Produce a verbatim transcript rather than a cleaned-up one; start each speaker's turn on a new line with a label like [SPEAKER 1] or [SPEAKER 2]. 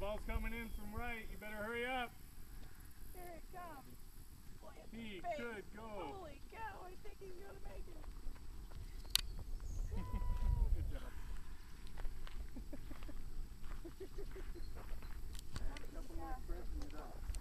[SPEAKER 1] ball's coming in from right. You better hurry up.
[SPEAKER 2] Here it comes.
[SPEAKER 1] He could go.
[SPEAKER 2] Holy cow, I think he's going to make it.
[SPEAKER 1] Good job.
[SPEAKER 3] I had a couple more pressing it up.